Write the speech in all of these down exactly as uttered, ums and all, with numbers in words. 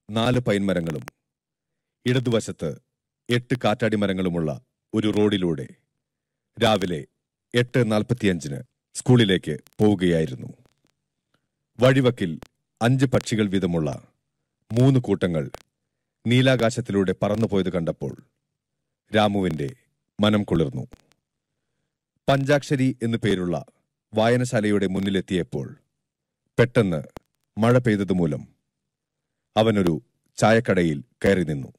നാല് പൈൻമരങ്ങളും ഇടതുവശത്ത് എട്ട് കാറ്റാടിമരങ്ങളുമുള്ള ഒരു റോഡിലൂടെ രാവിലെ എട്ട് നാൽപ്പത്തിയഞ്ചിന് സ്കൂളിലേക്ക് പോവുകയായിരുന്നു. വഴിവക്കിൽ അഞ്ച് പക്ഷികൾ വീതമുള്ള മൂന്ന് കൂട്ടങ്ങൾ നീലാകാശത്തിലൂടെ പറന്നുപോയത് കണ്ടപ്പോൾ രാമുവിന്റെ മനം കുളിർന്നു. പഞ്ചാക്ഷരി എന്നു പേരുള്ള വായനശാലയുടെ മുന്നിലെത്തിയപ്പോൾ പെട്ടെന്ന് മഴ പെയ്തതുമൂലം അവനൊരു ചായക്കടയിൽ കയറി നിന്നു.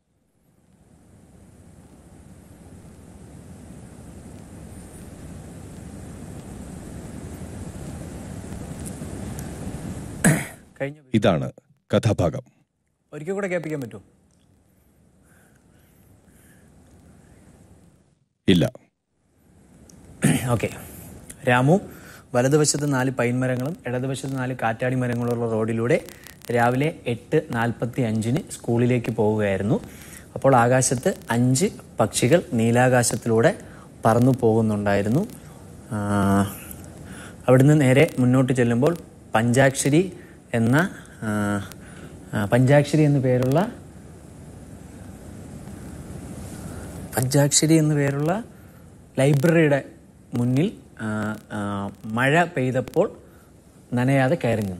ഇതാണ് കഥാഭാഗം. ഒരിക്കൽ കൂടെ കേൾപ്പിക്കാൻ പറ്റുമോ? ഇല്ല. ഓക്കെ. രാമു വലതുവശത്ത് നാല് പൈൻമരങ്ങളും ഇടതുവശത്ത് നാല് കാറ്റാടി മരങ്ങളുള്ള റോഡിലൂടെ രാവിലെ എട്ട് നാൽപ്പത്തി അഞ്ചിന് സ്കൂളിലേക്ക് പോവുകയായിരുന്നു. അപ്പോൾ ആകാശത്ത് അഞ്ച് പക്ഷികൾ നീലാകാശത്തിലൂടെ പറന്നു പോകുന്നുണ്ടായിരുന്നു. അവിടുന്ന് നേരെ മുന്നോട്ട് ചെല്ലുമ്പോൾ പഞ്ചാക്ഷരി എന്ന പഞ്ചാക്ഷരി എന്നു പേരുള്ള പഞ്ചാക്ഷരി എന്നു പേരുള്ള ലൈബ്രറിയുടെ മുന്നിൽ മഴ പെയ്തപ്പോൾ നനയാതെ കയറി നിന്നു.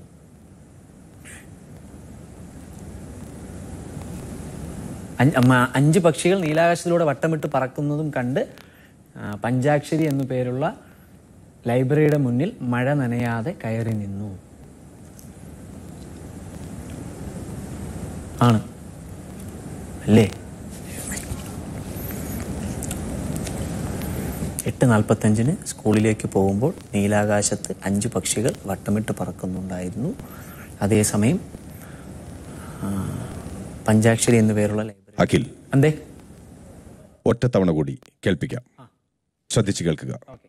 അഞ്ച് പക്ഷികൾ നീലാകാശത്തിലൂടെ വട്ടമിട്ട് പറക്കുന്നതും കണ്ട് പഞ്ചാക്ഷരി എന്നു പേരുള്ള ലൈബ്രറിയുടെ മുന്നിൽ മഴ നനയാതെ കയറി നിന്നു. ആണ് അല്ലേ? എട്ട് നാൽപ്പത്തഞ്ചിന് സ്കൂളിലേക്ക് പോകുമ്പോൾ നീലാകാശത്ത് അഞ്ച് പക്ഷികൾ വട്ടമിട്ട് പറക്കുന്നുണ്ടായിരുന്നു. അതേസമയം പഞ്ചാക്ഷരി എന്നു പേരുള്ള ലൈബ്രറി അഖിൽ എന്തേ ഒറ്റത്തവണ കൂടി കേൾപ്പിക്കാം, ശ്രദ്ധിച്ചു കേൾക്കുക.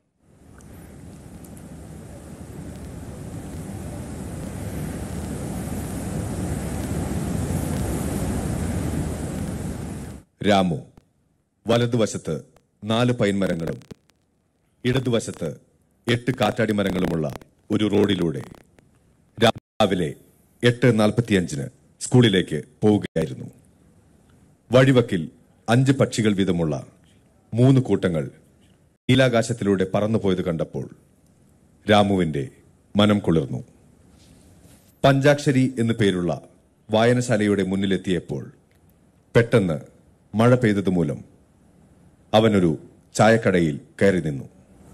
രാമു വലതുവശത്ത് നാല് പൈൻമരങ്ങളും ഇടതുവശത്ത് എട്ട് കാറ്റാടിമരങ്ങളുമുള്ള ഒരു റോഡിലൂടെ രാവിലെ എട്ട് നാൽപ്പത്തിയഞ്ചിന് സ്കൂളിലേക്ക് പോവുകയായിരുന്നു. വഴിവക്കിൽ അഞ്ച് പക്ഷികൾ വീതമുള്ള മൂന്ന് കൂട്ടങ്ങൾ നീലാകാശത്തിലൂടെ പറന്നുപോയത് കണ്ടപ്പോൾ രാമുവിന്റെ മനം കുളിർന്നു. പഞ്ചാക്ഷരി എന്നു പേരുള്ള വായനശാലയുടെ മുന്നിലെത്തിയപ്പോൾ പെട്ടെന്ന് മഴ പെയ്തതുമൂലം അവനൊരു ചായക്കടയിൽ കയറി നിന്നു.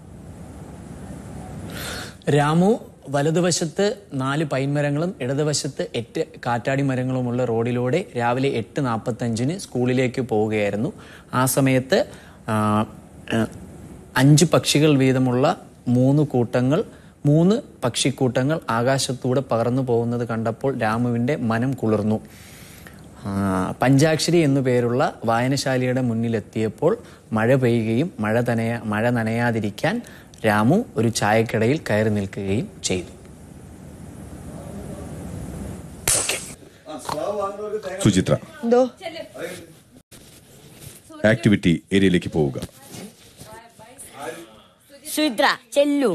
രാമു വലതുവശത്ത് നാല് പൈൻമരങ്ങളും ഇടതുവശത്ത് എട്ട് കാറ്റാടി മരങ്ങളുമുള്ള റോഡിലൂടെ രാവിലെ എട്ട് നാൽപ്പത്തഞ്ചിന് സ്കൂളിലേക്ക് പോവുകയായിരുന്നു. ആ സമയത്ത് അഞ്ച് പക്ഷികൾ വീതമുള്ള മൂന്ന് കൂട്ടങ്ങൾ മൂന്ന് പക്ഷിക്കൂട്ടങ്ങൾ ആകാശത്തൂടെ പകർന്നു പോകുന്നത് കണ്ടപ്പോൾ രാമുവിന്റെ മനം കുളിർന്നു. പഞ്ചാക്ഷരി എന്നു പേരുള്ള വായനശാലയുടെ മുന്നിലെത്തിയപ്പോൾ മഴ പെയ്യുകയും മഴ തനയ മഴ നനയാതിരിക്കാൻ രാമു ഒരു ചായക്കടയിൽ കയറി നിൽക്കുകയും ചെയ്തു. സുചിത്ര, ആക്ടിവിറ്റി ഏരിയയിലേക്ക് പോവുക. സുചിത്ര ചെല്ലു.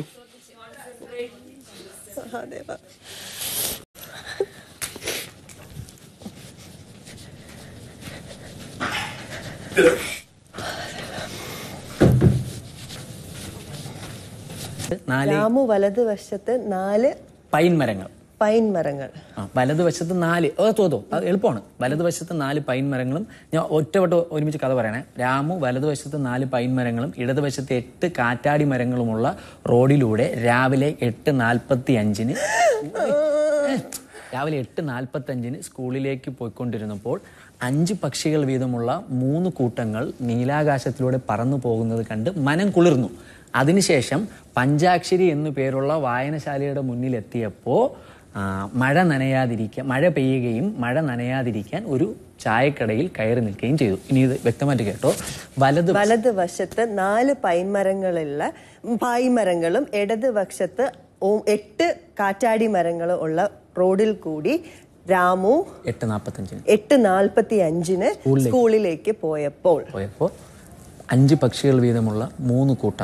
രാമു വലതുവശത്ത് നാല് പൈൻമരങ്ങൾ പൈൻമരങ്ങൾ വലതുവശത്ത് നാല് ഓ തോതോ അത് എളുപ്പമാണ്. വലതുവശത്ത് നാല് പൈൻമരങ്ങളും ഞാൻ ഒറ്റവട്ടം ഒരുമിച്ച് കഥ പറയണേ. രാമു വലതുവശത്ത് നാല് പൈൻമരങ്ങളും ഇടതുവശത്ത് എട്ട് കാറ്റാടി മരങ്ങളുമുള്ള റോഡിലൂടെ രാവിലെ എട്ട് നാൽപ്പത്തി അഞ്ചിന് രാവിലെ എട്ട് നാൽപ്പത്തി അഞ്ചിന് സ്കൂളിലേക്ക് പോയിക്കൊണ്ടിരുന്നപ്പോൾ അഞ്ച് പക്ഷികൾ വീതമുള്ള മൂന്ന് കൂട്ടങ്ങൾ നീലാകാശത്തിലൂടെ പറന്നു പോകുന്നത് കണ്ട് മനം കുളിർന്നു. അതിനുശേഷം പഞ്ചാക്ഷരി എന്നു പേരുള്ള വായനശാലയുടെ മുന്നിലെത്തിയപ്പോൾ മഴ നനയാതിരിക്കാൻ മഴ പെയ്യുകയും മഴ നനയാതിരിക്കാൻ ഒരു ചായക്കടയിൽ കയറി നിൽക്കുകയും ചെയ്തു. ഇനി ഇത് വ്യക്തമായിട്ട് കേട്ടോ. വലത് വലതുവശത്ത് നാല് പൈൻമരങ്ങളുള്ള പായ്മരങ്ങളും ഇടതുവശത്ത് എട്ട് കാറ്റാടി മരങ്ങളും ഉള്ള റോഡിൽ കൂടി രാമു എട്ട് നാൽപ്പത്തഞ്ചിന് എട്ട് നാൽപ്പത്തി അഞ്ചിന് സ്കൂളിലേക്ക് പോയപ്പോൾ പോയപ്പോൾ അഞ്ച് പക്ഷികൾ വീതമുള്ള മൂന്ന് കൂട്ടങ്ങൾ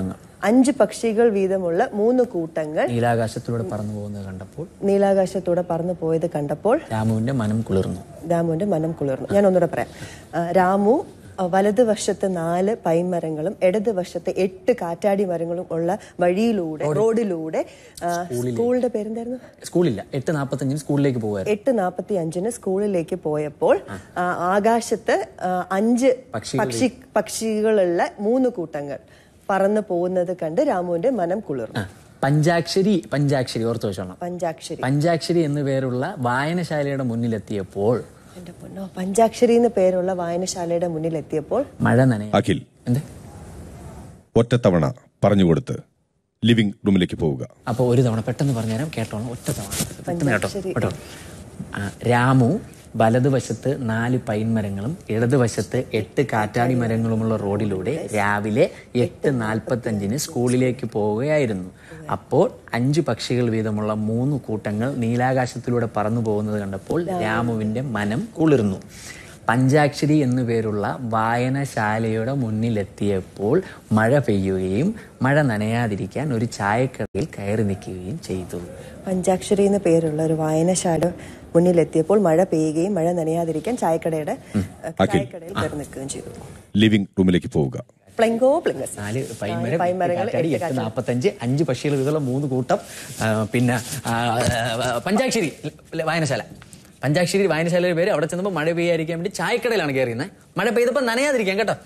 അഞ്ച് പക്ഷികൾ വീതമുള്ള മൂന്ന് കൂട്ടങ്ങൾ നീലാകാശത്തിലൂടെ പറന്നു പോകുന്നത് കണ്ടപ്പോൾ നീലാകാശത്തൂടെ പറന്നു പോയത് കണ്ടപ്പോൾ രാമുവിന്റെ മനം കുളിർന്നു. രാമുവിന്റെ മനം കുളിർന്നു. ഞാൻ ഒന്നുകൂടെ പറയാം. ആ, രാമു ആ, വലതുവശത്ത് നാല് പൈൻമരങ്ങളും ഇടതുവശത്ത് എട്ട് കാറ്റാടി മരങ്ങളും ഉള്ള വഴിയിലൂടെ റോഡിലൂടെ ആ, സ്കൂളിന്റെ പേരെന്തായിരുന്നു? സ്കൂളില്ല, എട്ട് നാപ്പത്തഞ്ചിന് സ്കൂളിലേക്ക് പോകുമായിരുന്നു. എട്ട് നാപ്പത്തി അഞ്ചിന് സ്കൂളിലേക്ക് പോയപ്പോൾ ആ, ആകാശത്ത് ആ, അഞ്ച് പക്ഷി പക്ഷികളുള്ള മൂന്ന് കൂട്ടങ്ങൾ പറന്നു പോകുന്നത് കണ്ട് രാമുവിന്റെ മനം കുളിർന്നു. പഞ്ചാക്ഷരി പഞ്ചാക്ഷരി ഓർത്തു വെച്ചോണം. പഞ്ചാക്ഷരി പഞ്ചാക്ഷരി എന്നു പേരുള്ള വായനശാലയുടെ മുന്നിലെത്തിയപ്പോൾ എന്റെ പൊന്നോ, പഞ്ചാക്ഷരി എന്ന് പേരുള്ള വായനശാലയുടെ മുന്നിൽ എത്തിയപ്പോൾ മഴ നനയ. അഖിൽ എന്ത് ഒറ്റത്തവണ പറഞ്ഞുകൊടുത്ത് ലിവിംഗ് റൂമിലേക്ക് പോവുക. അപ്പൊ ഒരു തവണ പെട്ടെന്ന് പറഞ്ഞുതരാം, കേട്ടോണം. ഒറ്റ തവണ പെട്ടെന്ന് കേട്ടോ പഞ്ചാക്ഷരി. കേട്ടോ. ആ, രാമു വലതുവശത്ത് നാല് പൈൻമരങ്ങളും ഇടതുവശത്ത് എട്ട് കാറ്റാടി മരങ്ങളുമുള്ള റോഡിലൂടെ രാവിലെ എട്ട് നാൽപ്പത്തഞ്ചിന് സ്കൂളിലേക്ക് പോവുകയായിരുന്നു. അപ്പോൾ അഞ്ചു പക്ഷികൾ വീതമുള്ള മൂന്ന് കൂട്ടങ്ങൾ നീലാകാശത്തിലൂടെ പറന്നു പോകുന്നത് കണ്ടപ്പോൾ രാമുവിന്റെ മനം കുളിർന്നു. പഞ്ചാക്ഷരി എന്നു പേരുള്ള വായനശാലയുടെ മുന്നിലെത്തിയപ്പോൾ മഴ പെയ്യുകയും മഴ നനയാതിരിക്കാൻ ഒരു ചായക്കടയിൽ കയറി നിൽക്കുകയും ചെയ്തു. പഞ്ചാക്ഷരി എന്ന് പേരുള്ള ഒരു വായനശാല മുന്നിലെത്തിയപ്പോൾ മഴ പെയ്യുകയും മഴ നനയാതിരിക്കാൻ ചായക്കടയുടെ ചായക്കടയിൽ കയറി നിൽക്കുകയും ചെയ്തു. ലിവിംഗ് റൂമിലേക്ക് പോവുക. പ്ലെങ്കോ പ്ലിങ്കസ് നാല് പൈൻമരം, പൈൻമരങ്ങൾ, കാറ്റാടി, എട്ട് നാൽപ്പത്തഞ്ച്, അഞ്ച് പക്ഷികൾ വീതമുള്ള മൂന്ന് കൂട്ടം. ആ, പിന്നെ ആ, പഞ്ചാക്ഷരി വായനശാല. പഞ്ചാക്ഷരി വായനശാലയുടെ പേര്. അവിടെ ചെന്നപ്പോൾ മഴ പെയ്യാതിരിക്കാൻ വേണ്ടി ചായക്കടയിലാണ് കയറിയുന്നത്. മഴ പെയ്തപ്പോൾ നനയാതിരിക്കാൻ കേട്ടോ.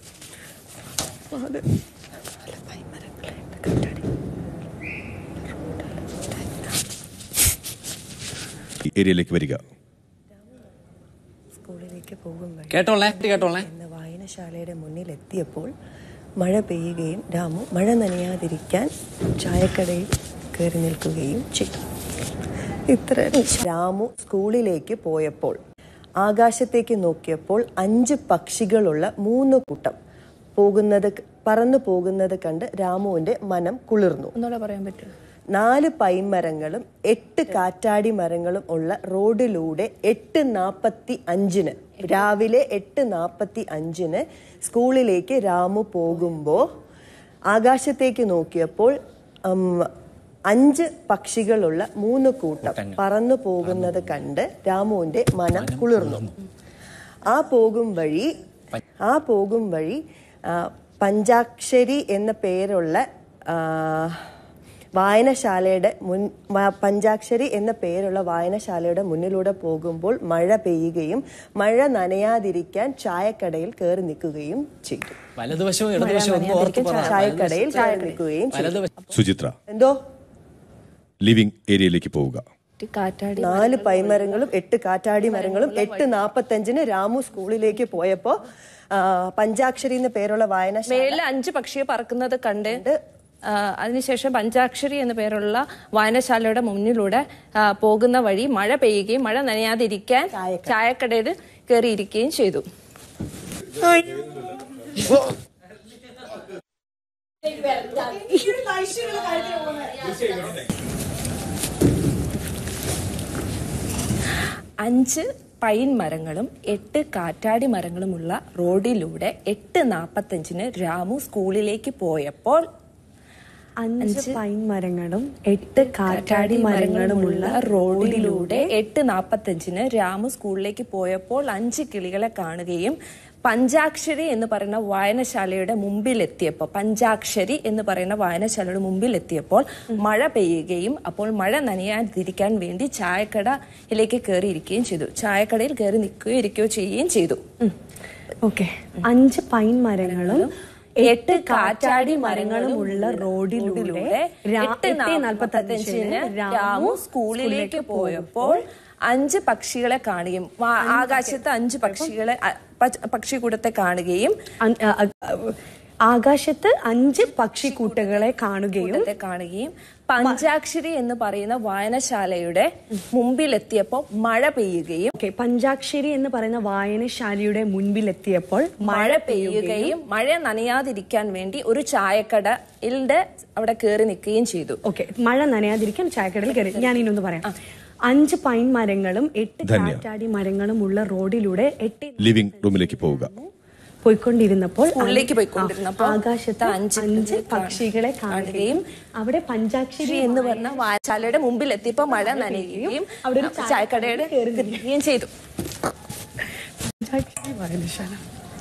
ഏരിയയിലേക്ക് വരിക. സ്കൂളിലേക്ക് പോകും വഴി കേട്ടോളേ കേട്ടോളേ എന്ന വായനശാലയുടെ മുന്നിൽ എത്തിയപ്പോൾ മഴ പെയ്യുകയും രാമു മഴ നനയാതിരിക്കാൻ ചായക്കടയിൽ കയറി നിൽക്കുകയും ചെയ്തു. ഇത്ര. രാമു സ്കൂളിലേക്ക് പോയപ്പോൾ ആകാശത്തേക്ക് നോക്കിയപ്പോൾ അഞ്ച് പക്ഷികളുള്ള മൂന്ന് കൂട്ടം പോകുന്നത് പറന്നു പോകുന്നത് കണ്ട് രാമുവിന്റെ മനം കുളിർന്നു. ഒന്നുകൂടെ പറയാൻ പറ്റുമോ? നാല് പൈൻമരങ്ങളും എട്ട് കാറ്റാടി മരങ്ങളും ഉള്ള റോഡിലൂടെ എട്ട് നാപ്പത്തി അഞ്ചിന് രാവിലെ എട്ട് നാപ്പത്തി അഞ്ചിന് സ്കൂളിലേക്ക് രാമു പോകുമ്പോ ആകാശത്തേക്ക് നോക്കിയപ്പോൾ അഞ്ച് പക്ഷികളുള്ള മൂന്ന് കൂട്ടം പറന്നു പോകുന്നത് കണ്ട് രാമുവിന്റെ മനം കുളിർന്നു. ആ പോകും വഴി ആ പോകും വഴി പഞ്ചാക്ഷരി എന്ന പേരുള്ള വായനശാലയുടെ മുൻ പഞ്ചാക്ഷരി എന്ന പേരുള്ള വായനശാലയുടെ മുന്നിലൂടെ പോകുമ്പോൾ മഴ പെയ്യുകയും മഴ നനയാതിരിക്കാൻ ചായക്കടയിൽ കയറി നിൽക്കുകയും ചെയ്തു. വലതുവശവും ഇടതുവശവും ചായക്കടയിൽ കയറി നിൽക്കുകയും ചെയ്തു. സുചിത്ര, എന്തോ? ലിവിംഗ് ഏരിയയിലേക്ക് പോവുക. നാല് പൈമരങ്ങളും എട്ട് കാറ്റാടി മരങ്ങളും എട്ട് നാപ്പത്തഞ്ചിന് രാമു സ്കൂളിലേക്ക് പോയപ്പോ പഞ്ചാക്ഷരി എന്ന പേരുള്ള വായനശാല അഞ്ച് പക്ഷിയെ പറക്കുന്നത് കണ്ട് അതിനുശേഷം പഞ്ചാക്ഷരി എന്ന പേരുള്ള വായനശാലയുടെ മുന്നിലൂടെ പോകുന്ന വഴി മഴ പെയ്യുകയും മഴ നനയാതിരിക്കാൻ ചായക്കടയിൽ കയറിയിരിക്കുകയും ചെയ്തു. അഞ്ച് പൈൻ മരങ്ങളും എട്ട് കാറ്റാടി മരങ്ങളുമുള്ള റോഡിലൂടെ എട്ട് നാപ്പത്തഞ്ചിന് രാമു സ്കൂളിലേക്ക് പോയപ്പോൾ അഞ്ച് പൈൻ മരങ്ങളും എട്ട് കാറ്റാടി മരങ്ങളുമുള്ള റോഡിലൂടെ എട്ട് നാപ്പത്തഞ്ചിന് രാമു സ്കൂളിലേക്ക് പോയപ്പോൾ അഞ്ച് കിളികളെ കാണുകയും പഞ്ചാക്ഷരി എന്ന് പറയുന്ന വായനശാലയുടെ മുമ്പിലെത്തിയപ്പോൾ പഞ്ചാക്ഷരി എന്ന് പറയുന്ന വായനശാലയുടെ മുമ്പിലെത്തിയപ്പോൾ മഴ പെയ്യുകയും അപ്പോൾ മഴ നനയാതിരിക്കാൻ വേണ്ടി ചായക്കടയിലേക്ക് കയറിയിരിക്കുകയും ചെയ്തു. ചായക്കടയിൽ കയറി നിൽക്കുകയോ ഇരിക്കുകയോ ചെയ്യുകയും ചെയ്തു. ഓക്കെ. അഞ്ച് പൈൻ മരങ്ങളും എട്ട് കാറ്റാടി മരങ്ങളുമുള്ള റോഡിലൂടെ എട്ട് നാൽപ്പത്തഞ്ചിന് രാമു സ്കൂളിലേക്ക് പോയപ്പോൾ അഞ്ച് പക്ഷികളെ കാണുകയും ആകാശത്ത് അഞ്ച് പക്ഷികളെ പക്ഷിക്കൂട്ടത്തെ കാണുകയും ആകാശത്ത് അഞ്ച് പക്ഷിക്കൂട്ടങ്ങളെ കാണുകയും കാണുകയും പഞ്ചാക്ഷരി എന്ന് പറയുന്ന വായനശാലയുടെ മുമ്പിലെത്തിയപ്പോൾ മഴ പെയ്യുകയും പഞ്ചാക്ഷരി എന്ന് പറയുന്ന വായനശാലയുടെ മുൻപിലെത്തിയപ്പോൾ മഴ പെയ്യുകയും മഴ നനയാതിരിക്കാൻ വേണ്ടി ഒരു ചായക്കടയിലെ അവിടെ കയറി നിൽക്കുകയും ചെയ്തു. ഓക്കെ. മഴ നനയാതിരിക്കാൻ ചായക്കടയിൽ കയറി. ഞാൻ ഇനൊന്ന് പറയാം. അഞ്ച് പൈൻ മരങ്ങളും എട്ട് കാറ്റാടി മരങ്ങളും ഉള്ള റോഡിലൂടെ എട്ട് ലിവിംഗ് റൂമിലേക്ക് പോവുക. പോയിക്കൊണ്ടിരുന്നപ്പോൾ സ്കൂളിലേക്ക് പോയിക്കൊണ്ടിരുന്നപ്പോൾ ആകാശത്ത് അഞ്ച് അഞ്ച് പക്ഷികളെ കാണുകയും അവിടെ പഞ്ചാക്ഷരി എന്ന് പറഞ്ഞ വായനശാലയുടെ മുമ്പിൽ എത്തിയപ്പോ മഴ നനയുകയും അവിടെ ഒരു ചായക്കടയുടെ കയറുകയും ചെയ്തു. വായനശാല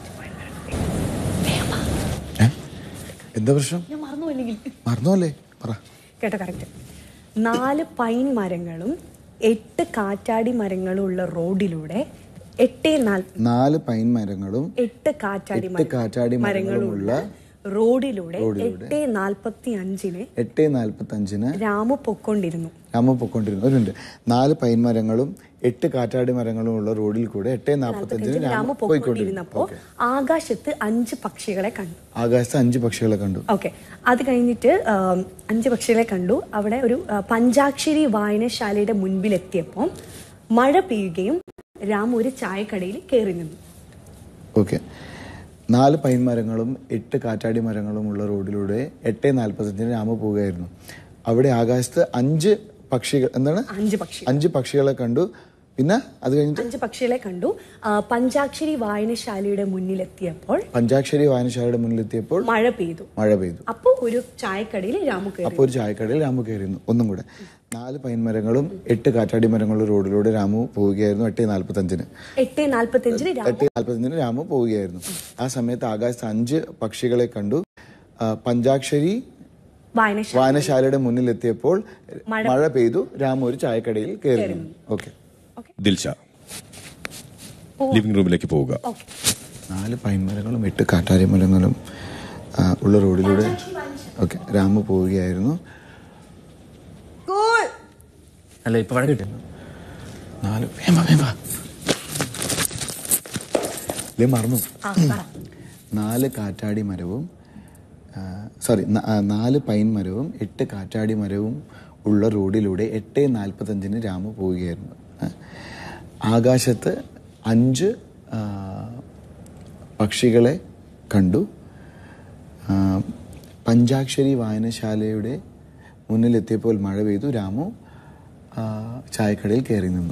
എന്താ പ്രശ്നം? ഞാൻ മറന്നു അല്ലെങ്കിൽ മറന്നോല്ലേ പറ. കേട്ടോ കറക്റ്റ്. നാല് പൈൻ മരങ്ങളും എട്ട് കാറ്റാടി മരങ്ങളും ഉള്ള റോഡിലൂടെ എട്ട് നാല് പൈൻ മരങ്ങളും എട്ട് കാറ്റാടി കാറ്റാടി മരങ്ങളുമുള്ള റോഡിലൂടെ എട്ട് നാൽപ്പത്തി അഞ്ചിന് എട്ട് നാൽപ്പത്തി അഞ്ചിന് രാമു പൊക്കൊണ്ടിരുന്നു രാമു പൊക്കൊണ്ടിരുന്നു ഒരു മിനിറ്റ്. നാല് പൈൻ മരങ്ങളും എട്ട് കാറ്റാടി മരങ്ങളും ഉള്ള റോഡിൽ കൂടെ എട്ട് നാൽപ്പത്തി അഞ്ചിന് രാമു പൊക്കൊണ്ടിരുന്നപ്പോ ആകാശത്ത് അഞ്ച് പക്ഷികളെ കണ്ടു. ആകാശത്ത് അഞ്ച് പക്ഷികളെ കണ്ടു. ഓക്കെ, അത് കഴിഞ്ഞിട്ട് അഞ്ച് പക്ഷികളെ കണ്ടു. അവിടെ ഒരു പഞ്ചാക്ഷരി വായനശാലയുടെ മുൻപിൽ എത്തിയപ്പോൾ മഴ പെയ്യുകയും രാമു ഒരു ചായക്കടയിൽ കയറി നിന്നു. ഓക്കെ, നാല് പൈൻ മരങ്ങളും എട്ട് കാറ്റാടി മരങ്ങളും ഉള്ള റോഡിലൂടെ എട്ട് നാൽപ്പത്തി അഞ്ചിന് രാമു പോവുകയായിരുന്നു. അവിടെ ആകാശത്ത് അഞ്ച് പക്ഷികൾ എന്താണ് അഞ്ച് പക്ഷി അഞ്ച് പക്ഷികളെ കണ്ടു. പിന്നെ അത് കഴിഞ്ഞിട്ട് അഞ്ച് പക്ഷികളെ കണ്ടു. പഞ്ചാക്ഷരി വായനശാലയുടെ മുന്നിലെത്തിയപ്പോൾ പഞ്ചാക്ഷരി വായനശാലയുടെ മുന്നിലെത്തിയപ്പോൾ മഴ പെയ്തു മഴ പെയ്തു അപ്പൊ ഒരു ചായക്കടയിൽ രാമു കയറി. അപ്പൊ ഒരു ചായക്കടയിൽ രാമു കയറിയിരുന്നു. ഒന്നും കൂടെ, നാല് പൈൻ മരങ്ങളും എട്ട് കാറ്റാടി മരങ്ങളുടെ റോഡിലൂടെ രാമു പോവുകയായിരുന്നു. എട്ട് നാൽപ്പത്തി അഞ്ചിന് എട്ട് നാൽപ്പത്തി അഞ്ചിന് എട്ട് നാൽപ്പത്തി അഞ്ചിന് രാമു പോവുകയായിരുന്നു. ആ സമയത്ത് ആകാശത്ത് അഞ്ച് പക്ഷികളെ കണ്ടു. പഞ്ചാക്ഷരി വായനശാലയുടെ മുന്നിലെത്തിയപ്പോൾ മഴ പെയ്തു. രാമു ഒരു ചായക്കടയിൽ കയറി. ഓക്കെ, ദിൽഷ ലിവിംഗ് റൂമിലേക്ക് പോവുക. നാല് പൈൻ മരങ്ങളും എട്ട് കാറ്റാടി മരങ്ങളും ഉള്ള റോഡിലൂടെ ഓക്കെ രാമു പോവുകയായിരുന്നു. അല്ല ഇപ്പൊ അവിടെ കിട്ടുന്നു. നാല് മറന്നു നാല് കാറ്റാടി മരവും സോറി നാല് പൈൻ മരവും എട്ട് കാറ്റാടി മരവും ഉള്ള റോഡിലൂടെ എട്ട് നാൽപ്പത്തി അഞ്ചിന് രാമു പോവുകയായിരുന്നു. ആകാശത്ത് അഞ്ച് പക്ഷികളെ കണ്ടു. പഞ്ചാക്ഷരി വായനശാലയുടെ മുന്നിലെത്തിയപ്പോൾ മഴ പെയ്തു. രാമു ചായക്കടയിൽ കയറി നിന്നു.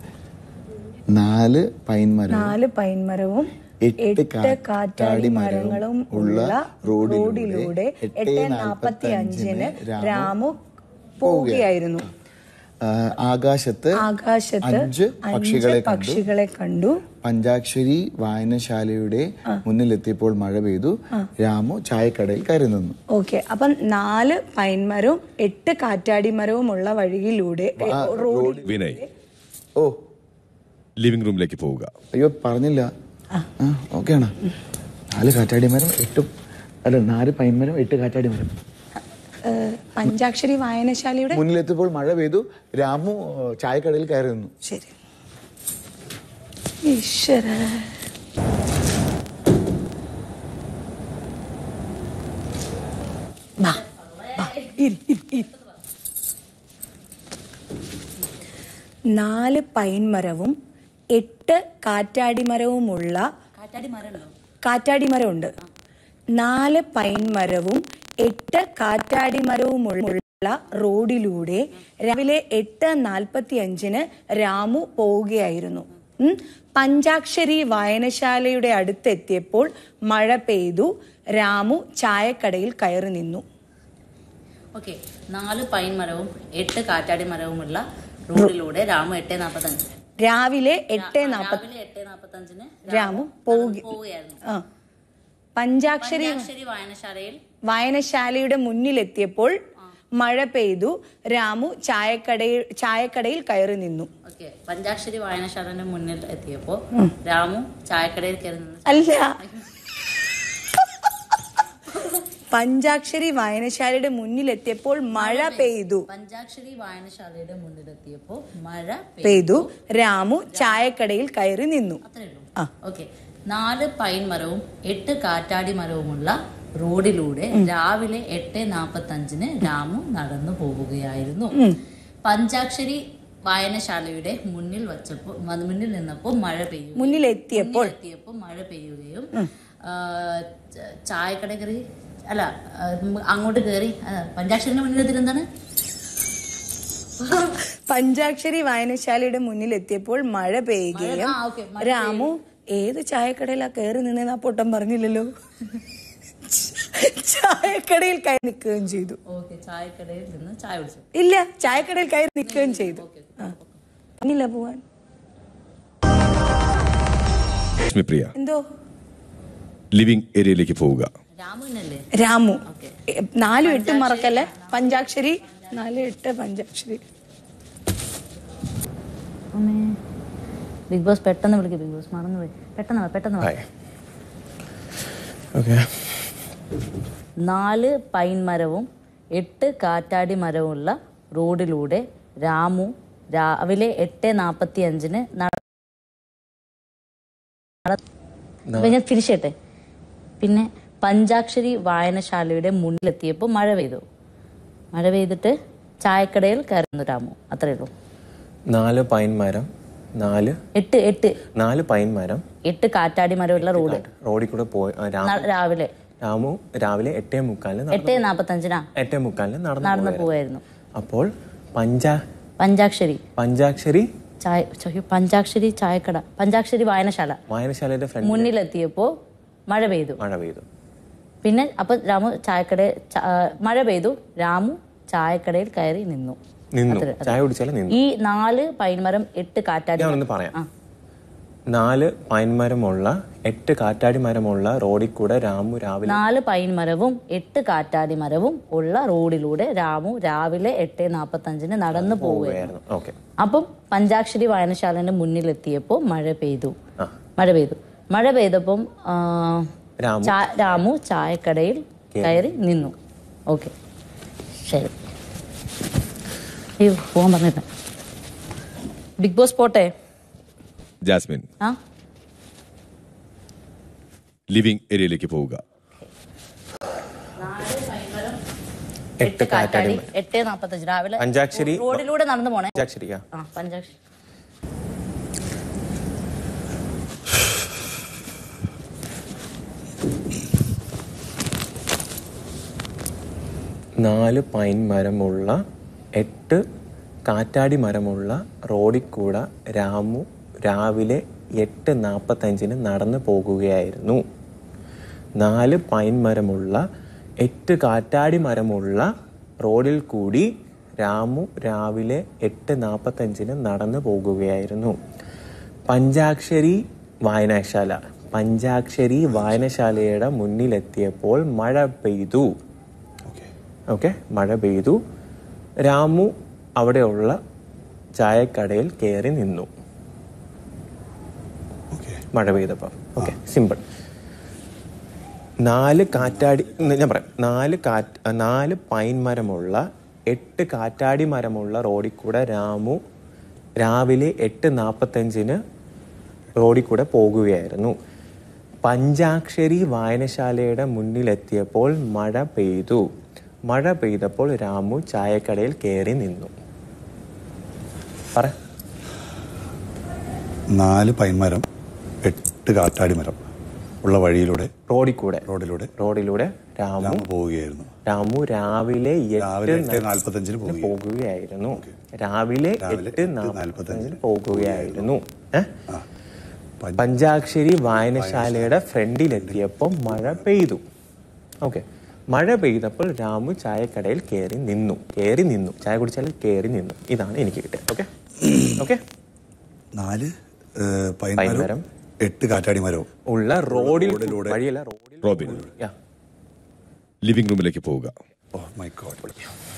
നാല് പൈൻമരം നാല് പൈൻമരവും എട്ട് കാറ്റാടി മരങ്ങളും ഉള്ള റോഡിലൂടെ എട്ട് നാൽപ്പത്തി അഞ്ചിന് രാമു പോവുകയായിരുന്നു. ആകാശത്ത് ആകാശത്ത് അഞ്ച് പക്ഷികളെ പക്ഷികളെ കണ്ടു. പഞ്ചാക്ഷരി വായനശാലയുടെ മുന്നിലെത്തിയപ്പോൾ മഴ പെയ്തു. രാമു ചായക്കടയിൽ കയറി നിന്നു. ഓക്കെ, അപ്പൊ നാല് പൈൻമരവും എട്ട് കാറ്റാടി മരവും ഉള്ള വഴിയിലൂടെ വിനയ് ഓ ലിവിംഗ് റൂമിലേക്ക് പോവുക. അയ്യോ പറഞ്ഞില്ല. ഓക്കെ ആണോ? നാല് കാറ്റാടി മരം എട്ട് അല്ല നാല് പൈൻമരം എട്ട് കാറ്റാടി മരം പഞ്ചാക്ഷരി വായനശാലയുടെ മുന്നിലെത്തിയപ്പോൾ മഴ പെയ്തു. രാമു ചായക്കടയിൽ കയറി നിന്നു. ശരി. ഈശ്വര, നാല് പൈൻമരവും എട്ട് കാറ്റാടിമരവുമുള്ള കാറ്റാടിമരമുണ്ട്. നാല് പൈൻമരവും എട്ട് കാറ്റാടിമരവുമുള്ള റോഡിലൂടെ രാവിലെ എട്ട് നാൽപ്പത്തി അഞ്ചിന് രാമു പോവുകയായിരുന്നു. പഞ്ചാക്ഷരി വായനശാലയുടെ അടുത്തെത്തിയപ്പോൾ മഴ പെയ്തു. രാമു ചായക്കടയിൽ കയറി നിന്നു. ഓക്കെ, നാല് പൈൻ മരവും എട്ട് കാറ്റാടി മരവുമുള്ള റോഡിലൂടെ രാമു എട്ട് നാൽപ്പത്തി അഞ്ച് രാവിലെ എട്ട് നാൽപ്പത്തി എട്ട് നാൽപ്പത്തി അഞ്ചിന് രാമു പോവുകയായിരുന്നു. പഞ്ചാക്ഷരി വായനശാലയിൽ വായനശാലയുടെ മുന്നിലെത്തിയപ്പോൾ മഴ പെയ്തു. രാമു ചായക്കടയിൽ ചായക്കടയിൽ കയറി നിന്നു. ഓക്കെ, പഞ്ചാക്ഷരി വായനശാലയുടെ മുന്നിൽ എത്തിയപ്പോ രാമു ചായക്കടയിൽ കയറി നിന്നു. അല്ല, പഞ്ചാക്ഷരി വായനശാലയുടെ മുന്നിലെത്തിയപ്പോൾ മഴ പെയ്തു. പഞ്ചാക്ഷരി വായനശാലയുടെ മുന്നിലെത്തിയപ്പോൾ മഴ പെയ്തു. രാമു ചായക്കടയിൽ കയറി നിന്നു. അത്രേ ഉള്ളൂ. ഓക്കെ, നാല് പൈൻ മരവും എട്ട് കാറ്റാടി മരവുമുള്ള റോഡിലൂടെ രാവിലെ എട്ട് നാൽപ്പത്തി അഞ്ചിന് രാമു നടന്നു പോവുകയായിരുന്നു. പഞ്ചാക്ഷരി വായനശാലയുടെ മുന്നിൽ വച്ചപ്പോൾ മുന്നിൽ നിന്നപ്പോൾ മഴ പെയ്യും മുന്നിലെത്തിയപ്പോൾ എത്തിയപ്പോൾ മഴ പെയ്യുകയും ചായക്കട കയറി അല്ല അങ്ങോട്ട് കയറി പഞ്ചാക്ഷരിന്റെ മുന്നിലെത്തിയിട്ട് എന്താണ് പഞ്ചാക്ഷരി വായനശാലയുടെ മുന്നിലെത്തിയപ്പോൾ മഴ പെയ്യുകയും രാമു ഏത് ചായക്കടയിലാ കയറി നിന്നേന്ന് ആ പൊട്ടൻ പറഞ്ഞില്ലല്ലോ. ചായക്കടയിൽ കയറി നിൽക്കുകയും ചെയ്തു. ചായക്കടയിൽ നിന്ന് ചായ കുടിച്ചു. ഇല്ല, ചായക്കടയിൽ കയറി നിൽക്കുകയും ചെയ്തു. പറഞ്ഞില്ല പോവാൻ. പ്രിയ, എന്തോ ലിവിംഗ് ഏരിയയിലേക്ക് പോവുക. രാമു. നാലും എട്ടും മറക്കല്ലേ. പഞ്ചാക്ഷരി നാല് എട്ട് പഞ്ചാക്ഷരി. ബിഗ് ബോസ് പെട്ടെന്ന് വിളിക്കും. ബിഗ് ബോസ് മറന്നുപോയി. പെട്ടെന്ന് പെട്ടെന്ന് നാല് പൈൻ മരവും എട്ട് കാറ്റാടി മരവുമുള്ള റോഡിലൂടെ രാമു രാവിലെ എട്ട് നാപ്പത്തി അഞ്ചിന് ഞാൻ ഫിനിഷ് ചെയ്യട്ടെ. പിന്നെ പഞ്ചാക്ഷരി വായനശാലയുടെ മുന്നിലെത്തിയപ്പോൾ മഴ പെയ്തു. മഴ പെയ്തിട്ട് ചായക്കടയിൽ കയറുന്നു രാമു. അത്രേ ഉള്ളൂ. നാല് പൈൻ മരം, നാല് എട്ട് എട്ട് നാല് പൈൻ മരം, എട്ട് കാറ്റാടി മരമുള്ള റോഡ് റോഡിൽ കൂടെ പോയി രാവിലെ രാമു രാവിലെ എട്ടേ മുക്കാലിന് എട്ടേ നാപ്പത്തഞ്ചിനാ എട്ടേ മുക്കാലിന് നടന്നു പോവായിരുന്നു. അപ്പോൾ പഞ്ചാ പഞ്ചാക്ഷരി പഞ്ചാക്ഷരി ചായ പഞ്ചാക്ഷരി ചായക്കട പഞ്ചാക്ഷരി വായനശാല വായനശാലയുടെ മുന്നിലെത്തിയപ്പോ മഴ പെയ്തു മഴ പെയ്തു പിന്നെ അപ്പൊ രാമു ചായക്കട മഴ പെയ്തു. രാമു ചായക്കടയിൽ കയറി നിന്നു. ചായ കുടിച്ചാൽ നിന്നു. ഈ നാല് പൈൻമരം എട്ട് കാറ്റാടി ഒന്ന് പറയാം. നാല് പൈൻമരമുള്ള എട്ട് കാറ്റാടി മരമുള്ള റോഡിൽ കൂടെ രാമു രാവിലെ നാല് പൈൻമരവും എട്ട് കാറ്റാടി മരവും ഉള്ള റോഡിലൂടെ രാമു രാവിലെ എട്ട് നാപ്പത്തി അഞ്ചിന് നടന്നു പോവുകയായിരുന്നു. അപ്പം പഞ്ചാക്ഷരി വായനശാലന്റെ മുന്നിലെത്തിയപ്പോ മഴ പെയ്തു. മഴ പെയ്തു മഴ പെയ്തപ്പം രാമു ചായക്കടയിൽ കയറി നിന്നു. ഓക്കെ, ശരി. അയ്യോ, പോകാൻ പറഞ്ഞില്ല. ബിഗ് ബോസ് പോട്ടെ. ജാസ്മിൻ, ലിവിംഗ് ഏരിയയിലേക്ക് പോവുക. എട്ട് കാറ്റാടി എട്ട് നാപ്പത്തഞ്ച് രാവിലെ പഞ്ചാക്ഷരി റോഡിലൂടെ നടന്നു പോണേ. പഞ്ചാക്ഷരി ആ പഞ്ചാക്ഷരി നാല് പൈൻ മരമുള്ള എട്ട് കാറ്റാടി മരമുള്ള റോഡിൽ കൂടെ രാമു രാവിലെ എട്ട് നാൽപ്പത്തഞ്ചിന് നടന്നു പോകുകയായിരുന്നു. നാല് പൈൻ മരമുള്ള എട്ട് കാറ്റാടി മരമുള്ള റോഡിൽ കൂടി രാമു രാവിലെ എട്ട് നാൽപ്പത്തഞ്ചിന് നടന്നു പോകുകയായിരുന്നു. പഞ്ചാക്ഷരി വായനശാല പഞ്ചാക്ഷരി വായനശാലയുടെ മുന്നിലെത്തിയപ്പോൾ മഴ പെയ്തു. ഓക്കെ, മഴ പെയ്തു. രാമു അവിടെയുള്ള ചായക്കടയിൽ കയറി നിന്നു. മഴ പെയ്തപ്പോൾ. Okay, simple. നാല് കാറ്റാടി ഞാൻ പറയാം നാല് കാറ്റ് നാല് പൈൻ മരമുള്ള എട്ട് കാറ്റാടി മരമുള്ള റോഡിൽ കൂടെ രാമു രാവിലെ എട്ട് നാൽപ്പത്തഞ്ചിന് റോഡിൽ കൂടെ പോകുകയായിരുന്നു. പഞ്ചാക്ഷരി വായനശാലയുടെ മുന്നിലെത്തിയപ്പോൾ മഴ പെയ്തു. മഴ പെയ്തപ്പോൾ രാമു ചായക്കടയിൽ കയറി നിന്നു. പറ. നാല് പൈൻമരം എട്ട് കാറ്റാടി മരം ഉള്ള വഴിയിലൂടെ റോഡിൽ കൂടെ റോഡിലൂടെ റോഡിലൂടെ രാമു പോവുകയായിരുന്നു. രാമു രാവിലെ എട്ട് നാൽപ്പത്തഞ്ചിന് പോകുകയായിരുന്നു. രാവിലെ എട്ട് നാൽപ്പത്തഞ്ചിന് പോകുകയായിരുന്നു. പഞ്ചാക്ഷരി വായനശാലയുടെ ഫ്രണ്ടിലെത്തിയപ്പോൾ മഴ പെയ്തു. ഓക്കെ, മഴ പെയ്തപ്പോൾ രാമു ചായക്കടയിൽ കയറി നിന്നു. കയറി നിന്നു ചായ കുടിച്ചാൽ കയറി നിന്നു. ഇതാണ് എനിക്ക് കിട്ടിയത്. ഓക്കെ ഓക്കെ നാല് പൈൻമരം എട്ട് കാറ്റാടി മരവും ഉള്ള റോഡിലൂടെ വഴിയല്ല റോബിൻ, ലിവിംഗ് റൂമിലേക്ക് പോവുക. Oh my God.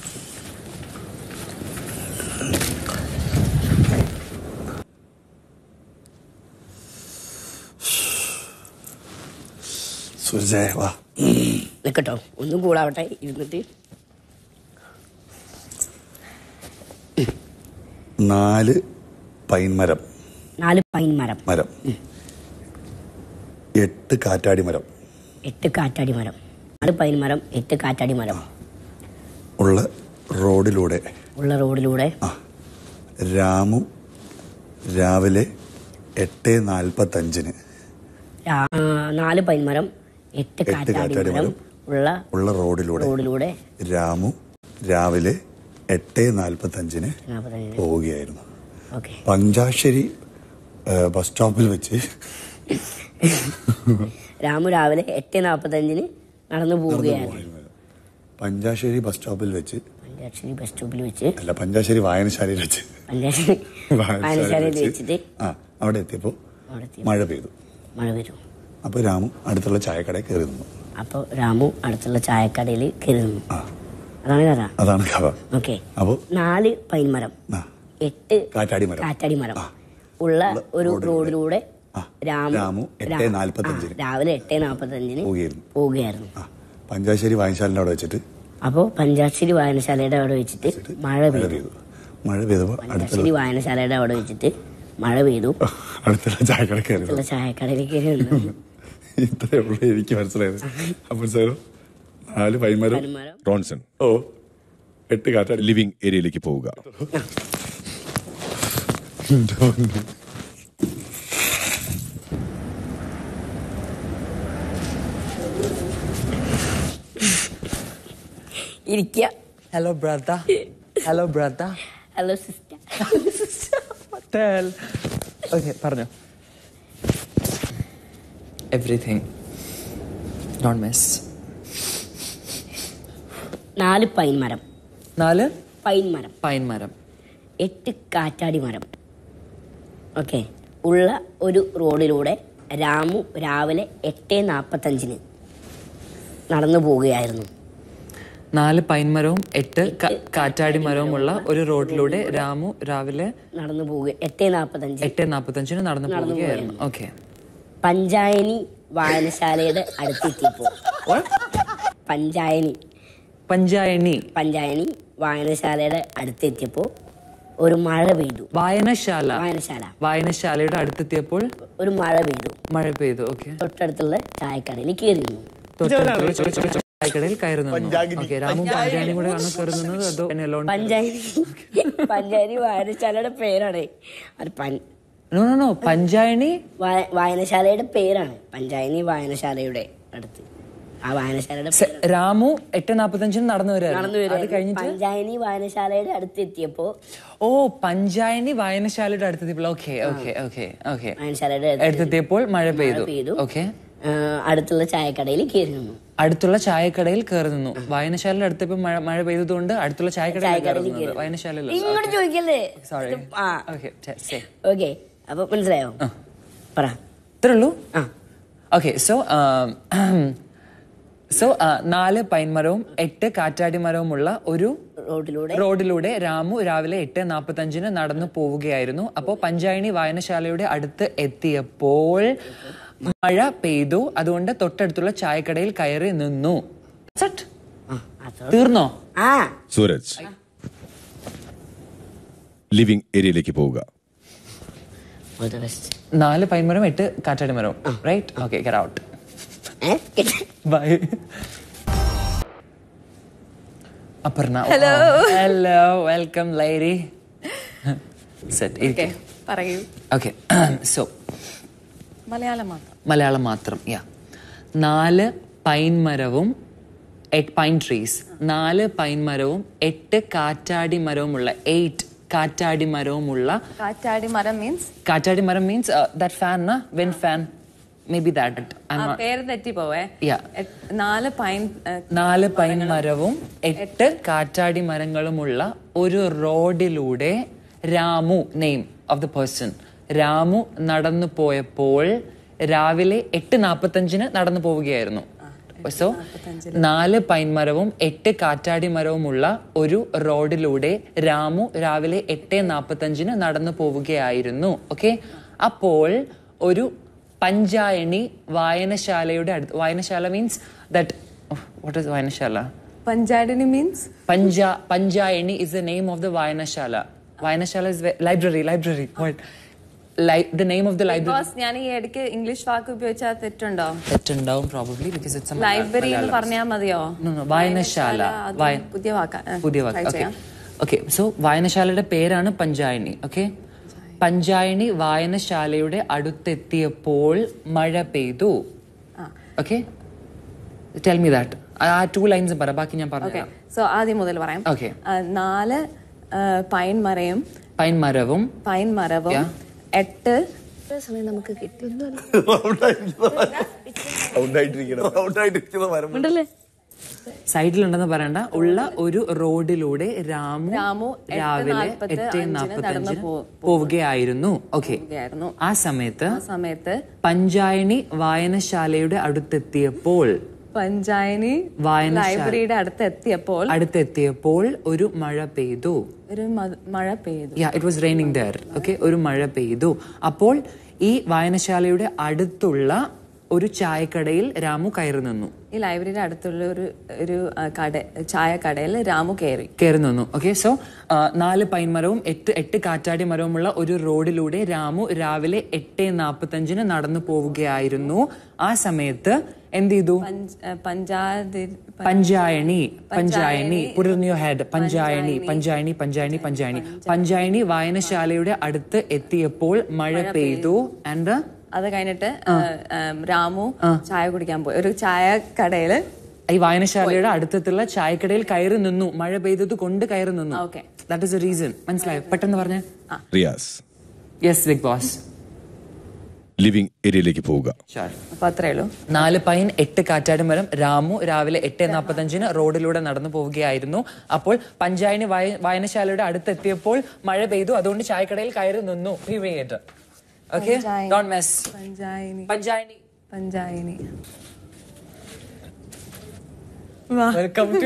സുജയ വാ നിൽക്കട്ടോ, ഒന്നും കൂടാവട്ടെ ഇരുന്നിട്ട്. നാല് പൈൻമരം നാല് പൈൻ മരം മരം എട്ട് കാറ്റാടി മരം എട്ട് കാറ്റാടി മരം നാല് പൈൻ മരം എട്ട് കാറ്റാടി മരം ഉള്ള റോഡിലൂടെ ഉള്ള റോഡിലൂടെ രാമു രാവിലെ എട്ട് നാൽപ്പത്തഞ്ചിന് നാല് പൈൻ മരം എട്ട് കാറ്റാടി മരം ഉള്ള ഉള്ള റോഡിലൂടെ റോഡിലൂടെ രാമു രാവിലെ എട്ട് നാൽപ്പത്തഞ്ചിന് പോവുകയായിരുന്നു. പഞ്ചാശ്ശേരി ബസ് സ്റ്റോപ്പിൽ വെച്ച് രാമു രാവിലെ എട്ട് നാൽപ്പത്തഞ്ചിന് നടന്നു പോവുകയായിരുന്നു. പഞ്ചാശ്ശേരി ബസ് സ്റ്റോപ്പിൽ വെച്ച് പഞ്ചാശ്ശേരി ബസ് സ്റ്റോപ്പിൽ വെച്ച് അല്ല പഞ്ചാശ്ശേരി വായനശാലയിൽ വെച്ച് പഞ്ചാശ്ശേരി വായനശാലയിൽ വെച്ചിട്ട് ആ അവിടെ എത്തിയപ്പോ മഴ പെയ്തു മഴ പെയ്തു. അപ്പൊ രാമു അടുത്തുള്ള ചായക്കടയിൽ കയറി നിന്നു. അപ്പൊ രാമു അടുത്തുള്ള ചായക്കടയിൽ കയറി നിന്നു. അതാണ് കഥ. അതാണ് കഥ. ഓക്കെ. അപ്പൊ നാല് പൈൻമരം, എട്ട് കാറ്റാടി മരം കാറ്റാടി മരം ഉള്ള ഒരു റോഡിലൂടെ രാമു എട്ട് നാല്പത്തഞ്ചിന് രാവിലെ എട്ട് നാൽപ്പത്തഞ്ചിന് പോവുകയായിരുന്നു. പഞ്ചാശ്ശേരി വായനശാലയുടെ അവിടെ വെച്ചിട്ട് അപ്പോ പഞ്ചാശ്ശേരി വായനശാലയുടെ അവിടെ വെച്ചിട്ട് മഴ പെയ്തു. മഴ പെയ്തപ്പോ പഞ്ചാശ്ശേരി വായനശാലയുടെ അവിടെ വെച്ചിട്ട് മഴ പെയ്തു. അടുത്തുള്ള ചായക്കട അടുത്തുള്ള ചായക്കടയിൽ കയറി നിന്നു. ഇത്രയേ ഉള്ളൂ എനിക്ക് മനസ്സിലായത്. അപ്പോൾ സാറോ നാല് പൈമരം റോൺസൺ ഓ എട്ട് കാറ്റാടി ലിവിംഗ് ഏരിയയിലേക്ക് പോവുക. ഇരിക്കുക. Hello brother. Hello brother. Hello sister. Okay പറഞ്ഞോ. Everything don't miss. നാല് പൈൻ മരം. നാല് പൈൻ മരം. പൈൻ മരം. എട്ട് കാറ്റാടി മരം. ഓക്കെ. ഉള്ള ഒരു റോഡിലൂടെ രാമു രാവിലെ എട്ട് നാൽപ്പത്തഞ്ചിന് നടന്നു പോവുകയായിരുന്നു. നാല് പൈൻമരവും എട്ട് കാറ്റാടി മരവും ഉള്ള ഒരു റോഡിലൂടെ രാമു രാവിലെ നടന്നു പോവുക എട്ട് നാൽപ്പത്തഞ്ച് എട്ട് നാൽപ്പത്തഞ്ചിന് നടന്നു പോവുകയായിരുന്നു. ഓക്കെ. പഞ്ചായനി വായനശാലയുടെ അടുത്തെത്തിയപ്പോ പഞ്ചായനി പഞ്ചായനി പഞ്ചായനി വായനശാലയുടെ അടുത്തെത്തിയപ്പോ ഒരു മഴ പെയ്തു. വായനശാല വായനശാല വായനശാലയുടെ അടുത്തെത്തിയപ്പോൾ ഒരു മഴ പെയ്തു. മഴ പെയ്തു. ഓക്കെ. തൊട്ടടുത്തുള്ള ചായക്കടയിൽ കയറി നിന്നു. ചായക്കടയിൽ കയറി നിന്നു. ഓക്കെ. രാമു പഞ്ചായനി കൂടെ ആണ് കയറി നിന്നത് അതോ പഞ്ചായനി പഞ്ചായനി വായനശാലയുടെ പേരാണ്. നോ നോ നോ പഞ്ചായനി വായനശാലയുടെ പേരാണ്. പഞ്ചായനി വായനശാലയുടെ അടുത്ത് ആ വായനശാലയുടെ രാമു എട്ട് നാൽപ്പത്തഞ്ചിന് നടന്നു നടന്നു വരിക. പഞ്ചായനി വായനശാലയുടെ അടുത്തെത്തിയപ്പോ ഓ പഞ്ചായനി വായനശാലയുടെ അടുത്തെത്തിയപ്പോൾ ഓക്കെ ഓക്കെ ഓക്കെ ഓക്കെ വായനശാലയുടെ അടുത്തെത്തിയപ്പോൾ മഴ പെയ്തു. ഓക്കെ. അടുത്തുള്ള ചായക്കടയിൽ കയറി നിന്നു. അടുത്തുള്ള ചായക്കടയിൽ കയറി നിന്നു. വായനശാലയുടെ അടുത്തപ്പോ മഴ മഴ പെയ്തതുകൊണ്ട് അടുത്തുള്ള ചായക്കടയിൽ വായനശാല ഇങ്ങോട്ട് ചോദിക്കല്ലേ. സോറി. ഓക്കെ. അപ്പൊ മനസ്സിലായോ? പറ. ഇത്രേ ഉള്ളൂ. ഓക്കെ. സോ സോ നാല് പൈൻമരവും എട്ട് കാറ്റാടി മരവുമുള്ള ഒരു റോഡിലൂടെ റോഡിലൂടെ രാമു രാവിലെ എട്ട് നാൽപ്പത്തഞ്ചിന് നടന്നു പോവുകയായിരുന്നു. അപ്പോ പഞ്ചായനി വായനശാലയുടെ അടുത്ത് എത്തിയപ്പോൾ മഴ പെയ്തു. അതുകൊണ്ട് തൊട്ടടുത്തുള്ള ചായക്കടയിൽ കയറി നിന്നു. തീർന്നോ? സൂരജ് ലിവിംഗ് ഏരിയയിലേക്ക് പോവുക. നാല് പൈൻമരം എട്ട് കാറ്റാടി മരവും. Right. Okay. Get out. Bye. Aparna. Hello. Hello. Welcome lady. Set. പറയൂ. ഓക്കെ. സോ മലയാളം മാത്രം. മലയാളം മാത്രം. യാ. നാല് പൈൻ മരവും എട്ട് പൈൻ ട്രീസ് നാല് പൈൻ മരവും എട്ട് കാറ്റാടി മരവുമുള്ള എയ്റ്റ് കാറ്റാടി മരവുമുള്ള കാറ്റാടി മരം മീൻസ് കാറ്റാടി മരം means that fan wind fan may be that. പേര് തെറ്റി പോവേ. നാല് പൈൻ നാല് പൈൻ മരവും എട്ട് കാറ്റാടി മരങ്ങളുമുള്ള ഒരു റോഡിലൂടെ Ramu name of the person Ramu നടന്നു പോയപ്പോൾ രാവിലെ എട്ട് നാൽപ്പത്തഞ്ചിന് നടന്നു പോവുകയായിരുന്നു. സോ നാല് പൈൻമരവും എട്ട് കാറ്റാടി മരവുമുള്ള ഒരു റോഡിലൂടെ രാമു രാവിലെ എട്ട് നാൽപ്പത്തഞ്ചിന് നടന്നു പോവുകയായിരുന്നു. ഓക്കെ. അപ്പോൾ ഒരു പഞ്ചായണി വായനശാലയുടെ അടുത്ത് വായനശാല മീൻസ് ദാറ്റ് വാട്ട് ഇസ് വായനശാല? പഞ്ചായണി മീൻസ് പഞ്ചാ Panchayani is the name of the vayanashala. Vayanashala is library. Library the name of the library. Because ഞാൻ ഈ ഇടയ്ക്ക് ഇംഗ്ലീഷ് വാക്ക് ഉപയോഗിച്ചാൽ തെറ്റുണ്ടോ? തെറ്റുണ്ടാവും probably because it's a library എന്ന് പറഞ്ഞാൽ മതിയോ? No no വായനശാല. പുതിയ വാക്കാ. പുതിയ വാക്ക്. ഓക്കെ. ഓക്കെ. സോ വായനശാലയുടെ പേരാണ് പഞ്ചായണി. ഓക്കെ. പഞ്ചായണി വായനശാലയുടെ അടുത്തെത്തിയപ്പോൾ മഴ പെയ്തു. ഓക്കെ. Tell me that. ആ ടു ലൈൻസ് പറ. ബാക്കി ഞാൻ പറഞ്ഞു. സോ ആദ്യം മുതൽ പറയാം. ഓക്കെ. നാല് പൈൻ മരയും പൈൻ മരവും പൈൻ മരവും എട്ട് ഇത്ര സമയം നമുക്ക് കിട്ടും. സൈഡിലുണ്ടെന്ന് പറയണ്ട, ഉള്ള ഒരു റോഡിലൂടെ രാമു രാവിലെ എട്ട് നാൽപ്പത്തഞ്ചിന് പോവുകയായിരുന്നു. ഓക്കെ, ആ സമയത്ത് സമയത്ത് പഞ്ചായണി വായനശാലയുടെ അടുത്തെത്തിയപ്പോൾ പഞ്ചായണി ലൈബ്രറിയുടെ അടുത്തെത്തിയപ്പോൾ അടുത്തെത്തിയപ്പോൾ ഒരു മഴ പെയ്തു. ഒരു മഴ പെയ്തു. Yeah, it was raining there. Okay, ഒരു മഴ പെയ്തു. അപ്പോൾ ഈ വായനശാലയുടെ അടുത്തുള്ള ഒരു ചായക്കടയിൽ രാമു കയറി നിന്നു. ഈ ലൈബ്രറിയുടെ അടുത്തുള്ള ഒരു ഒരു കട ചായക്കടയിൽ രാമു കയറി കയറി നിന്നു. ഓക്കെ, സോ നാല് പൈൻമരവും എട്ട് എട്ട് കാറ്റാടി മരവുമുള്ള ഒരു റോഡിലൂടെ രാമു രാവിലെ എട്ട് നാൽപ്പത്തഞ്ചിന് നടന്നു പോവുകയായിരുന്നു. ആ സമയത്ത് എന്ത് ചെയ്തു? പഞ്ചായണി Panchayani പഞ്ചായണി put it in your head. പഞ്ചായണി Panchayani Panchayani Panchayani പഞ്ചായണി വായനശാലയുടെ അടുത്ത് എത്തിയപ്പോൾ മഴ പെയ്തു. ആൻഡ് അത് കഴിഞ്ഞിട്ട് രാമു ചായ കുടിക്കാൻ പോയി. ഒരു ചായക്കടയില് ഈ വായനശാലയുടെ അടുത്തുള്ള ചായക്കടയിൽ കയറി നിന്നു. മഴ പെയ്തത് കൊണ്ട് കയറി നിന്നു. Okay, that is a reason. മനസ്സിലായോ? പെട്ടെന്ന് പറഞ്ഞേ. Riyas. Yes big boss. Living ഏരിയയിലേക്ക് പോവുക. അപ്പൊ അത്രേ ഉള്ളൂ. നാല് പൈൻ എട്ട് കാറ്റാടി മരം. രാമു രാവിലെ എട്ട് നാൽപ്പത്തഞ്ചിന് റോഡിലൂടെ നടന്നു പോവുകയായിരുന്നു. അപ്പോൾ പഞ്ചായണി വായനശാലയുടെ അടുത്തെത്തിയപ്പോൾ മഴ പെയ്തു. അതുകൊണ്ട് ചായക്കടയിൽ കയറി നിന്നു. Okay, don't mess. Panchayani Panchayani Panchayani welcome to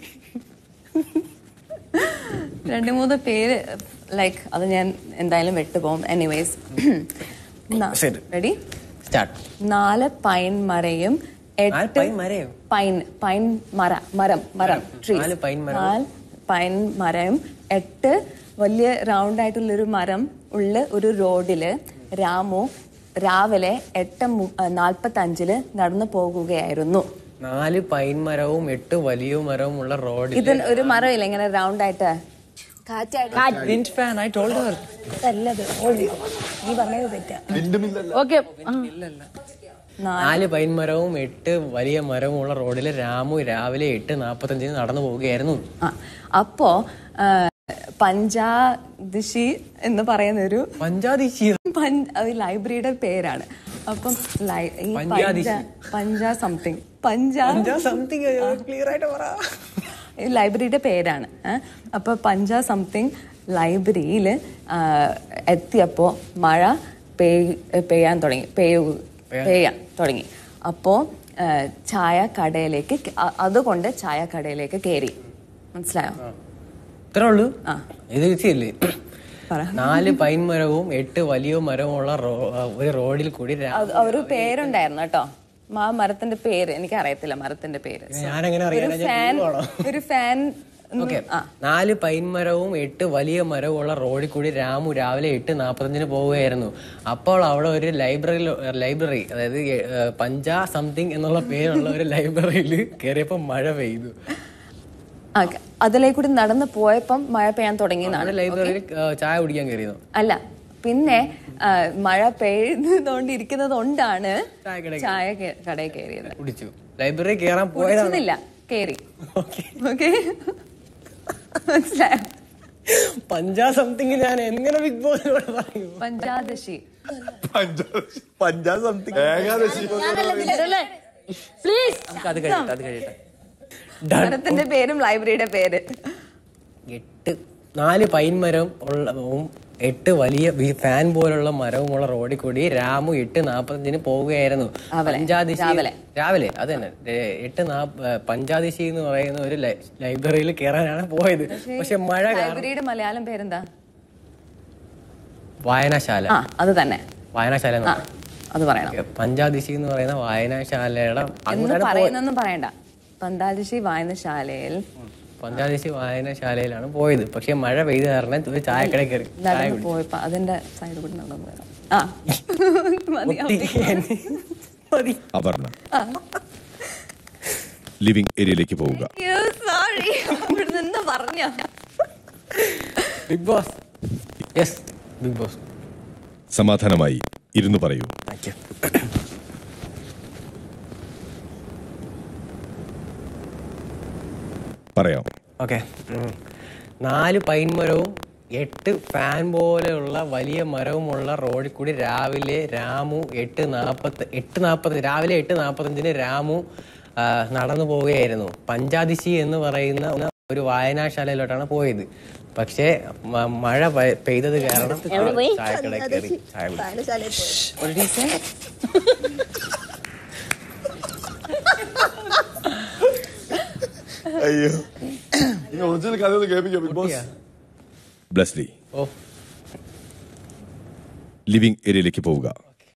രണ്ട് മൂന്ന് പേര് ലൈക്ക് അത് ഞാൻ എന്തായാലും വിട്ടുപോകും. Anyways, ready? നാല് പൈൻ മരയും എട്ട് പൈൻ പൈൻ മര മരം മരം ട്രീ നാല് പൈൻ മരയും എട്ട് വലിയ റൗണ്ട് ആയിട്ടുള്ളൊരു മരം ഉള്ള ഒരു റോഡില് രാമു രാവിലെ എട്ട് നാൽപ്പത്തി അഞ്ചില് നടന്നു പോകുകയായിരുന്നു. നാല് പൈൻ മരവും എട്ട് വലിയ മരവും ഉള്ള റോഡ്. ഇത് ഒരു മരം ഇല്ല ഇങ്ങനെ റൗണ്ട് ആയിട്ട്. നാല് പൈൻ മരവും എട്ട് വലിയ മരവും ഉള്ള റോഡില് രാമു രാവിലെ എട്ട് നാപ്പത്തി അഞ്ചിന് നടന്നു പോവുകയായിരുന്നു. അപ്പോ പഞ്ചാദിശി എന്ന് പറയുന്ന ഒരു പഞ്ചാദിശി ലൈബ്രറിയുടെ പേരാണ്. അപ്പം പഞ്ചാ സംതിങ് പഞ്ചാ സംതിങ് ക്ലിയർ ആയിട്ട് പറ. ലൈബ്രറിയുടെ പേരാണ്. അപ്പൊ പഞ്ചാ സംതിങ് ലൈബ്രറിയില് എത്തിയപ്പോ മഴ പെയ്യാൻ തുടങ്ങി പെയ്യാൻ തുടങ്ങി. അപ്പോ ചായ കടയിലേക്ക് അതുകൊണ്ട് ചായ കടയിലേക്ക് കയറി. മനസ്സിലായോ? ഇത്രേ ഉള്ളൂ. ഇത് ഈസിയല്ലേ? നാല് പൈൻ മരവും എട്ട് വലിയ മരവും ഉള്ള ഒരു റോഡിൽ കൂടി ഒരു പേരുണ്ടായിരുന്നു കേട്ടോ. ആ മരത്തിന്റെ പേര് എനിക്ക് അറിയത്തില്ല. മരത്തിന്റെ പേര് ഞാനെങ്ങനെ അറിയാം? ഒരു ഫാൻ. നാല് പൈൻ മരവും എട്ട് വലിയ മരവും ഉള്ള റോഡിൽ കൂടി രാമു രാവിലെ എട്ട് നാപ്പത്തഞ്ചിന് പോവുകയായിരുന്നു. അപ്പോൾ അവിടെ ഒരു ലൈബ്രറി ലൈബ്രറി അതായത് പഞ്ചാ സംതിങ് എന്നുള്ള പേരുള്ള ഒരു ലൈബ്രറിയിൽ കയറിയപ്പോ മഴ പെയ്തു. അതിലേക്ക് കൂടി നടന്നു പോയപ്പം മഴ പെയ്യാൻ തുടങ്ങിയതാണ്. ലൈബ്രറിയിൽ ചായ കുടിക്കാൻ കയറിയതോ? അല്ല, പിന്നെ മഴ പെയ്തുകൊണ്ടിരിക്കുന്നത് കൊണ്ടാണ് ചായ കടയിൽ കയറിയത്. കുടിച്ചു. ലൈബ്രറി കയറാൻ പോയതാണെന്നില്ല, കയറി. ഓക്കെ, മനസ്സിലായോ? പഞ്ചാ സംതിങ് ഞാൻ എങ്ങനെ ബിഗ് ബോസിനോട് പറയൂ? പഞ്ചാദശി പഞ്ചാ സംതിങ് ഏകാദശി പ്ലീസ്. അത് കഴിയട്ടെ അത് കഴിയട്ടെ മരത്തിന്റെ പേരും ലൈബ്രറിയുടെ പേര്. എട്ട് നാല് പൈൻ മരം ഉള്ള എട്ട് വലിയ ഫാൻ പോലുള്ള മരവുമുള്ള റോഡിൽ കൂടി രാമു എട്ട് നാപ്പത്തഞ്ചിന് പോവുകയായിരുന്നു. പഞ്ചാദിശി രാവിലെ അത് തന്നെ എട്ട് പഞ്ചാദിശി എന്ന് പറയുന്ന ഒരു ലൈബ്രറിയിൽ കയറാനാണ് പോയത്. പക്ഷെ മഴ. ലൈബ്രറിയുടെ മലയാളം പേരെന്താ? വായനശാല. അത് തന്നെ, വായനശാല അത് പറയണം. പഞ്ചാദിശി എന്ന് പറയുന്ന വായനശാലയുടെ പറയുന്നൊന്നും പറയണ്ട. പഞ്ചാദിശി വായനശാലയിൽ പഞ്ചാദിശി വായനശാലയിലാണ് പോയത്. പക്ഷെ മഴ പെയ്ത് കാരണം ഒരു ചായക്കട കയറി പോയപ്പോ അതിന്റെ സൈഡ് കൂടി നടന്നു പോയത്. അപർണ, ലിവിംഗ് ഏരിയയിലേക്ക് പോവുക. പറഞ്ഞ big boss. Yes big boss. സമാധാനമായി ഇരുന്നു പറയൂ. പറയാം. ഓക്കെ. നാല് പൈൻ മരവും എട്ട് ഫാൻ പോലെയുള്ള വലിയ മരവുമുള്ള റോഡിൽ കൂടി രാവിലെ രാമു എട്ട് നാപ്പത്തി എട്ട് നാപ്പത്തി രാവിലെ എട്ട് നാപ്പത്തഞ്ചിന് രാമു ആ, നടന്നു പോവുകയായിരുന്നു. പഞ്ചാദിശി എന്ന് പറയുന്ന ഒരു വായനാശാലയിലോട്ടാണ് പോയത്. പക്ഷേ മ- മഴ പെ- പെയ്തത് കാരണം ചായക്കട കയറി ചായ കുടിച്ചു. അയ്യോ ഒറിജിനൽ കഥ ഒന്ന് കേൾപ്പിക്കാം ബിഗ് ബോസ്. ബ്ലസ്ലി ഓ ലിവിംഗ് ഏരിയയിലേക്ക് പോവുക.